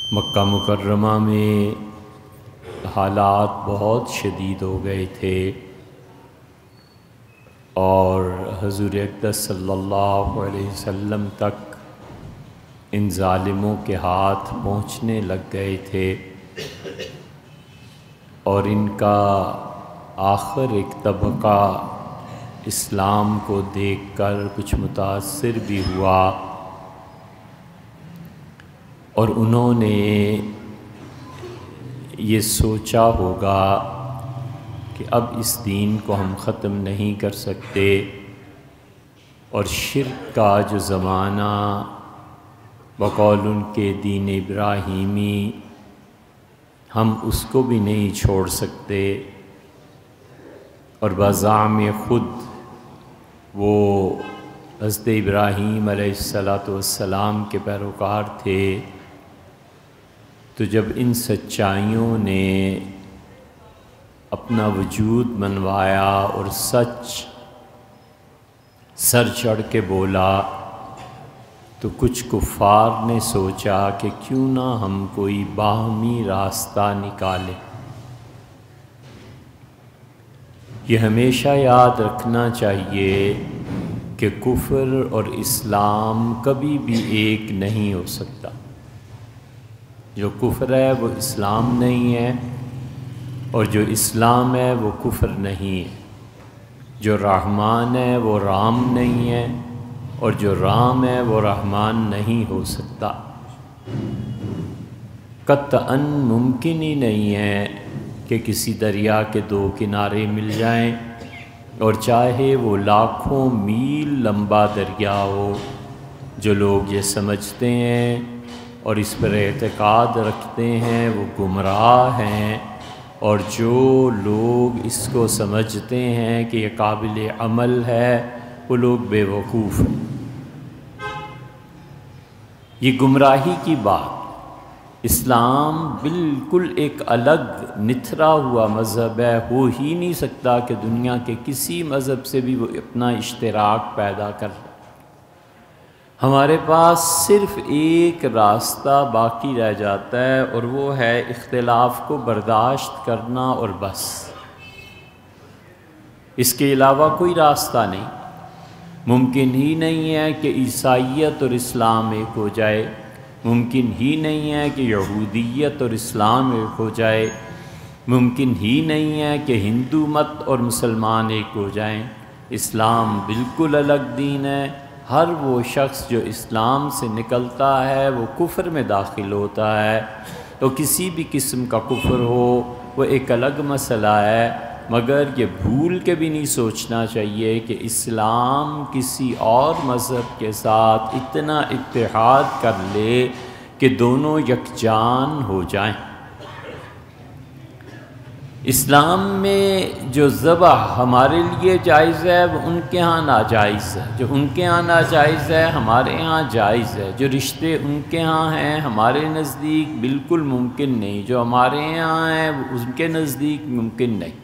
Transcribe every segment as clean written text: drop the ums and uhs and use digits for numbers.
مکہ مکرمہ میں حالات بہت شدید ہو گئے تھے اور حضور اقدس صلی اللہ علیہ وسلم تک ان ظالموں کے ہاتھ پہنچنے لگ گئے تھے اور ان کا آخر ایک طبقہ اسلام کو دیکھ کر کچھ متاثر بھی ہوا اور انہوں نے یہ سوچا ہوگا کہ اب اس دین کو ہم ختم نہیں کر سکتے اور شرک کا جو زمانہ بقول ان کے دین ابراہیمی ہم اس کو بھی نہیں چھوڑ سکتے اور بزعم خود وہ حضرت ابراہیم علیہ السلام کے پیروکار تھے۔ تو جب ان سچائیوں نے اپنا وجود منوایا اور سچ سر چڑھ کے بولا تو کچھ کفار نے سوچا کہ کیوں نہ ہم کوئی باہمی راستہ نکالیں۔ یہ ہمیشہ یاد رکھنا چاہیے کہ کفر اور اسلام کبھی بھی ایک نہیں ہو سکتا۔ جو کفر ہے وہ اسلام نہیں ہے اور جو اسلام ہے وہ کفر نہیں ہے۔ جو رحمان ہے وہ رام نہیں ہے اور جو رام ہے وہ رحمان نہیں ہو سکتا۔ قطعاً ممکن ہی نہیں ہے کہ کسی دریا کے دو کنارے مل جائیں اور چاہے وہ لاکھوں میل لمبا دریا ہو۔ جو لوگ یہ سمجھتے ہیں اور اس پر اعتقاد رکھتے ہیں وہ گمراہ ہیں، اور جو لوگ اس کو سمجھتے ہیں کہ یہ قابل عمل ہے وہ لوگ بے وقوف ہیں۔ یہ گمراہی کی بات۔ اسلام بالکل ایک الگ نتھرا ہوا مذہب ہے، ہو ہی نہیں سکتا کہ دنیا کے کسی مذہب سے بھی وہ اپنا اشتراک پیدا کر لے۔ ہمارے پاس صرف ایک راستہ باقی رہ جاتا ہے اور وہ ہے اختلاف کو برداشت کرنا اور بس۔ اس کے علاوہ کوئی راستہ نہیں۔ ممکن ہی نہیں ہے کہ عیسائیت اور اسلام ایک ہو جائے، ممکن ہی نہیں ہے کہ یہودیت اور اسلام ایک ہو جائے، ممکن ہی نہیں ہے کہ ہندو مت اور مسلمان ایک ہو جائیں۔ اسلام بالکل الگ دین ہے۔ ہر وہ شخص جو اسلام سے نکلتا ہے وہ کفر میں داخل ہوتا ہے، تو کسی بھی قسم کا کفر ہو وہ ایک الگ مسئلہ ہے، مگر یہ بھول کے بھی نہیں سوچنا چاہیے کہ اسلام کسی اور مذہب کے ساتھ اتنا اتحاد کر لے کہ دونوں یکجان ہو جائیں۔ اسلام میں جو ذبح ہمارے لیے جائز ہے وہ ان کے ہاں ناجائز ہے، جو ان کے ہاں ناجائز ہے ہمارے ہاں جائز ہے، جو رشتے ان کے ہاں ہیں ہمارے نزدیک بالکل ممکن نہیں، جو ہمارے ہاں ہیں وہ ان کے نزدیک ممکن نہیں۔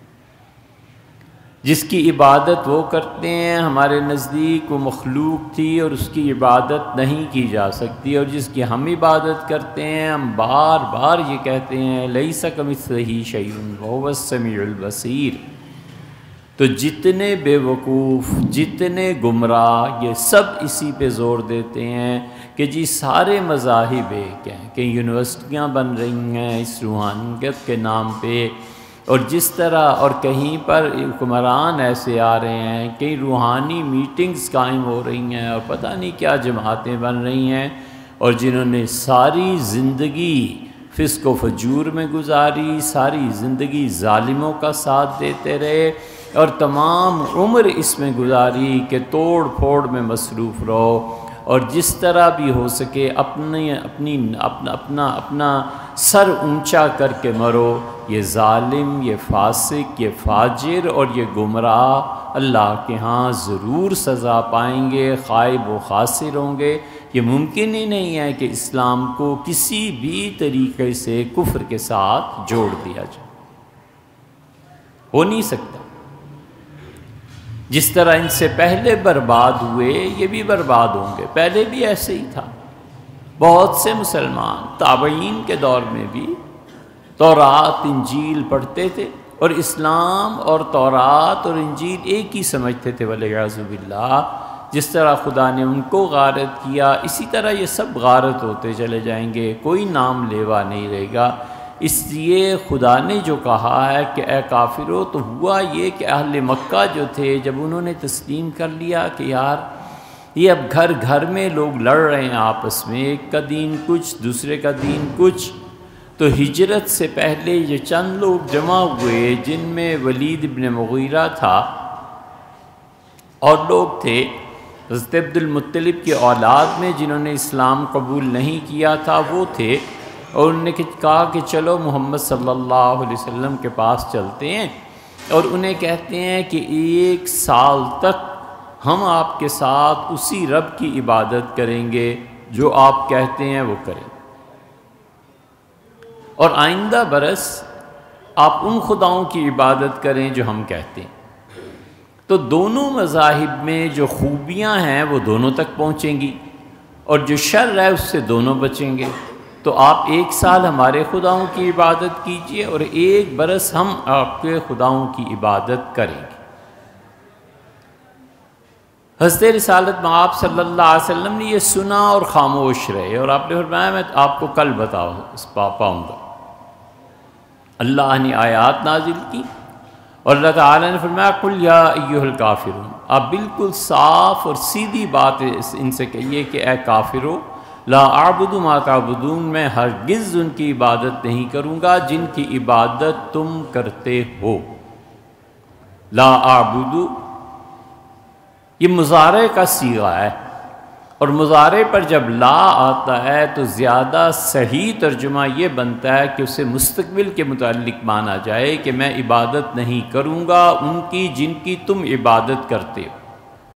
جس کی عبادت وہ کرتے ہیں ہمارے نزدیک وہ مخلوق تھی اور اس کی عبادت نہیں کی جا سکتی، اور جس کی ہم عبادت کرتے ہیں ہم بار بار یہ کہتے ہیں لیس کمثلہ شیء وہو السمیع البصیر۔ تو جتنے بے وقوف، جتنے گمراہ، یہ سب اسی پہ زور دیتے ہیں کہ جی سارے مذاہب ایک ہیں، کہ یونیورسٹیاں بن رہی ہیں اس روحانیت کے نام پہ، اور جس طرح اور کہیں پر حکمران ایسے آ رہے ہیں، کئی روحانی میٹنگز قائم ہو رہی ہیں اور پتہ نہیں کیا جماعتیں بن رہی ہیں، اور جنہوں نے ساری زندگی فسق و فجور میں گزاری، ساری زندگی ظالموں کا ساتھ دیتے رہے اور تمام عمر اس میں گزاری کہ توڑ پھوڑ میں مصروف رہو، اور جس طرح بھی ہو سکے اپنا سر اونچا کر کے مرو۔ یہ ظالم، یہ فاسق، یہ فاجر اور یہ گمراہ اللہ کے ہاں ضرور سزا پائیں گے، خائب و خاسر ہوں گے۔ یہ ممکن ہی نہیں ہے کہ اسلام کو کسی بھی طریقے سے کفر کے ساتھ جوڑ دیا جائے، ہو نہیں سکتا۔ جس طرح ان سے پہلے برباد ہوئے یہ بھی برباد ہوں گے، پہلے بھی ایسے ہی تھا۔ بہت سے مسلمان تابعین کے دور میں بھی تورات انجیل پڑھتے تھے اور اسلام اور تورات اور انجیل ایک ہی سمجھتے تھے، والعیاذ باللہ۔ جس طرح خدا نے ان کو غارت کیا، اسی طرح یہ سب غارت ہوتے چلے جائیں گے، کوئی نام لیوا نہیں رہے گا۔ اس لیے خدا نے جو کہا ہے کہ اے کافرو، تو ہوا یہ کہ اہل مکہ جو تھے، جب انہوں نے تسلیم کر لیا کہ یار یہ اب گھر گھر میں لوگ لڑ رہے ہیں آپس میں، ایک کا دین کچھ دوسرے کا دین کچھ، تو ہجرت سے پہلے یہ چند لوگ جمع ہوئے، جن میں ولید ابن مغیرہ تھا اور لوگ تھے حضرت عبد المطلب کی اولاد میں جنہوں نے اسلام قبول نہیں کیا تھا، وہ تھے، اور انہوں نے کہا کہ چلو محمد صلی اللہ علیہ وسلم کے پاس چلتے ہیں اور انہیں کہتے ہیں کہ 1 سال تک ہم آپ کے ساتھ اسی رب کی عبادت کریں گے جو آپ کہتے ہیں وہ کریں، اور آئندہ برس آپ ان خداؤں کی عبادت کریں جو ہم کہتے ہیں۔ تو دونوں مذاہب میں جو خوبیاں ہیں وہ دونوں تک پہنچیں گی، اور جو شر ہے اس سے دونوں بچیں گے۔ تو آپ 1 سال ہمارے خداؤں کی عبادت کیجئے اور 1 برس ہم آپ کے خداؤں کی عبادت کریں گے۔ حضرت رسالت مآب صلی اللہ علیہ وسلم نے یہ سنا اور خاموش رہے، اور آپ نے فرمایا میں آپ کو کل پاؤں گا۔ اللہ نے آیات نازل کی اور اللہ تعالیٰ نے فرمایا قل یا ایھا الکافرون، آپ بالکل صاف اور سیدھی بات ان سے کہیے کہ اے کافرو، لا اعبد ما تعبدون، میں ہرگز ان کی عبادت نہیں کروں گا جن کی عبادت تم کرتے ہو۔ لا اعبد یہ مضارع کا صیغہ ہے، اور مضارع پر جب لا آتا ہے تو زیادہ صحیح ترجمہ یہ بنتا ہے کہ اسے مستقبل کے متعلق مانا جائے کہ میں عبادت نہیں کروں گا ان کی جن کی تم عبادت کرتے ہو۔